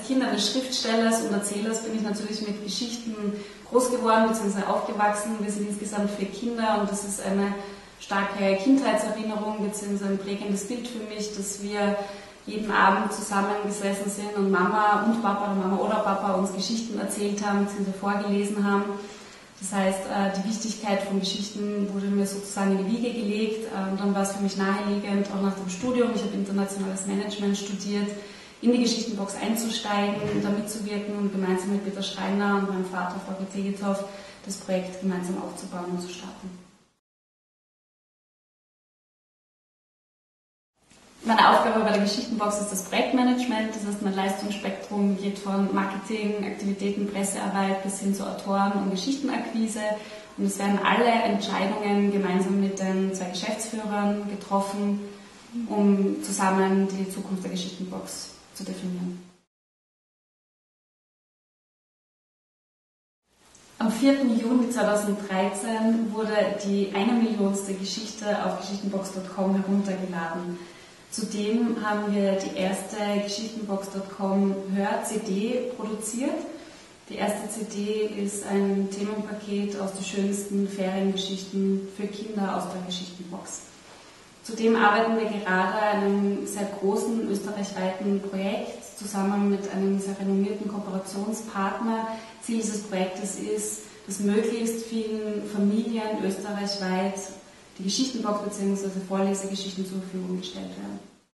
Kind eines Schriftstellers und Erzählers bin ich natürlich mit Geschichten groß geworden bzw. aufgewachsen. Wir sind insgesamt 4 Kinder und das ist eine starke Kindheitserinnerung bzw. ein prägendes Bild für mich, dass wir jeden Abend zusammengesessen sind und Mama und Papa oder Mama oder Papa uns Geschichten erzählt haben bzw. vorgelesen haben. Das heißt, die Wichtigkeit von Geschichten wurde mir sozusagen in die Wiege gelegt. Dann war es für mich naheliegend, auch nach dem Studium, ich habe internationales Management studiert, in die Geschichtenbox einzusteigen, da mitzuwirken und gemeinsam mit Peter Schreiner und meinem Vater Volker Tegethoff das Projekt gemeinsam aufzubauen und zu starten. Meine Aufgabe bei der Geschichtenbox ist das Projektmanagement, das heißt mein Leistungsspektrum geht von Marketing, Aktivitäten, Pressearbeit bis hin zu Autoren- und Geschichtenakquise und es werden alle Entscheidungen gemeinsam mit den 2 Geschäftsführern getroffen, um zusammen die Zukunft der Geschichtenbox zu definieren. Am 4. Juni 2013 wurde die 1 Millionste Geschichte auf geschichtenbox.com heruntergeladen. Zudem haben wir die erste Geschichtenbox.com Hör-CD produziert. Die erste CD ist ein Themenpaket aus den schönsten Feriengeschichten für Kinder aus der Geschichtenbox. Zudem arbeiten wir gerade an einem sehr großen österreichweiten Projekt zusammen mit einem sehr renommierten Kooperationspartner. Ziel dieses Projektes ist, dass möglichst vielen Familien österreichweit die Geschichtenbox bzw. Vorlesegeschichten zur Verfügung gestellt werden.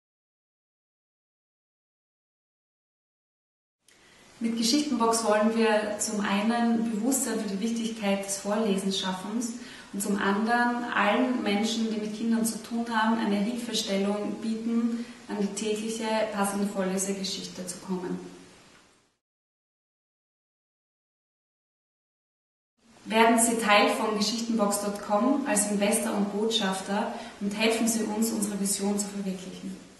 Mit Geschichtenbox wollen wir zum einen Bewusstsein für die Wichtigkeit des Vorlesens schaffen und zum anderen allen Menschen, die mit Kindern zu tun haben, eine Hilfestellung bieten, an die tägliche passende Vorlesegeschichte zu kommen. Werden Sie Teil von geschichtenbox.com als Investor und Botschafter und helfen Sie uns, unsere Vision zu verwirklichen.